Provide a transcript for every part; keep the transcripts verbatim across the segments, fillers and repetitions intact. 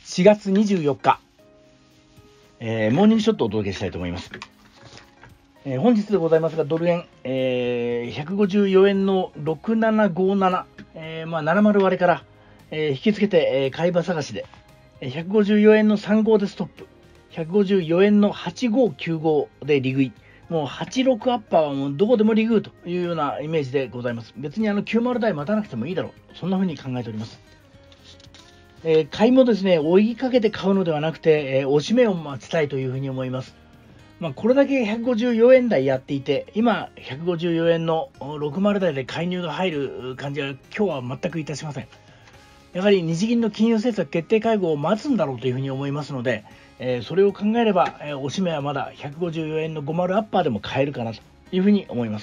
しがつにじゅうよっか、えー、モーニングショットをお届けしたいと思います。えー、本日でございますが、ドル円、えー、ひゃくごじゅうよえんのろくななごなな、えーまあ、ななじゅう割れから、えー、引きつけて、えー、買い場探しで、ひゃくごじゅうよえんのさんじゅうごでストップ、ひゃくごじゅうよえんのはちごきゅうごで利食い、もうはちじゅうろくアッパーはもうどこでも利食うというようなイメージでございます。別にあのきゅうじゅう台待たなくてもいいだろう、そんな風に考えております。えー、買いもですね、追いかけて買うのではなくて、えー、押し目を待ちたいというふうに思います。まあ、これだけひゃくごじゅうよえん台やっていて、今ひゃくごじゅうよえんのろくじゅう台で介入が入る感じは今日は全くいたしません。やはり日銀の金融政策決定会合を待つんだろうというふうに思いますので、えー、それを考えれば、えー、押し目はまだひゃくごじゅうよえんのごじゅうアッパーでも買えるかなというふうに思います。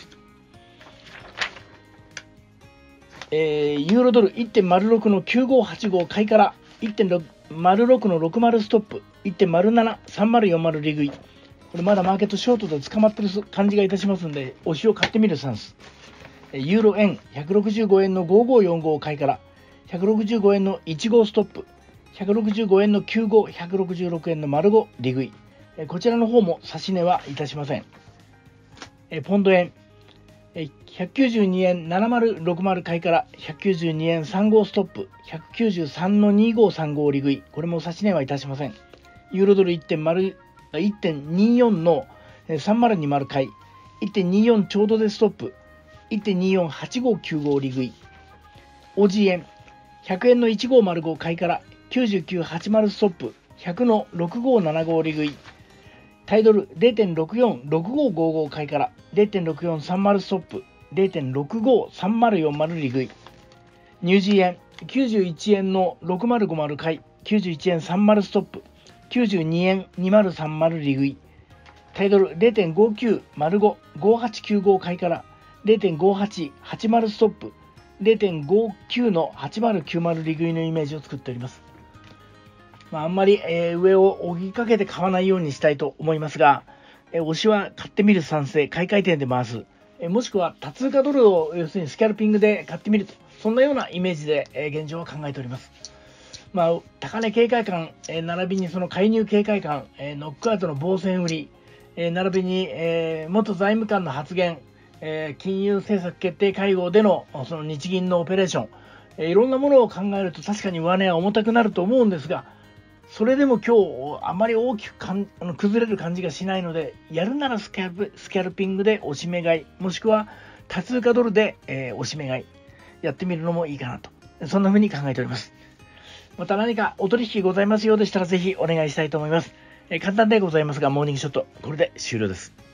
えー、ユーロドル いってんまるろく のきゅうごはちご買いから いってんまるろく のろくじゅうストップ いってんまるなな さんまるよんまる利食い、これまだマーケットショートで捕まってる感じがいたしますので、押しを買ってみるスタンス。ユーロ円ひゃくろくじゅうごえんのごごよんご買いからひゃくろくじゅうごえんのいちごストップ、ひゃくろくじゅうごえんのきゅうご、ひゃくろくじゅうろくえんの丸ご利食い、こちらの方も指し値はいたしません。ポンド円ひゃくきゅうじゅうにえんななまるろくまる買いからひゃくきゅうじゅうにえんさんじゅうごストップ、ひゃくきゅうじゅうさんのにごさんご利食い、これも指し値はいたしません。ユーロドル いってんにじゅうよん のさんまるにまる買い、いってんにじゅうよん ちょうどでストップ、いってんにじゅうよんはちごきゅうご利食い。オージー 円ひゃくえんのいちごまるご買いからきゅうじゅうきゅうはちまるストップ、ひゃくのろくごななご利食い。タイドル れいてんろくよんろくごごご買いから れいてんろくよんさんまるストップ、れいてんろくごさんまるよんまる利食い。ニュージー円きゅうじゅういちえんのろくまるごまる買い、きゅうじゅういちえんさんまるストップ、きゅうじゅうにえんにまるさんまる利食い。タイドル れいてんごきゅうまるご ごはちきゅうご買いから れいてんごはちはちまるストップ、れいてんごきゅうのはちまるきゅうまる利食いのイメージを作っております。まあ、あんまり、えー、上を追いかけて買わないようにしたいと思いますが、えー、押しは買ってみる賛成、買い替え点で回す、えー、もしくは多通貨ドルを要するにスキャルピングで買ってみると、そんなようなイメージで、えー、現状は考えております。まあ、高値警戒感、えー、並びにその介入警戒感、えー、ノックアウトの防戦売り、えー、並びに、えー、元財務官の発言、えー、金融政策決定会合でのその日銀のオペレーション、えー、いろんなものを考えると確かに上値は重たくなると思うんですが、それでも今日あまり大きくかんあの崩れる感じがしないので、やるならスキャル、スキャルピングで押し目買い、もしくは多通貨ドルで、えー、押し目買いやってみるのもいいかなと、そんな風に考えております。また何かお取引ございますようでしたらぜひお願いしたいと思います。えー、簡単でございますが、モーニングショットこれで終了です。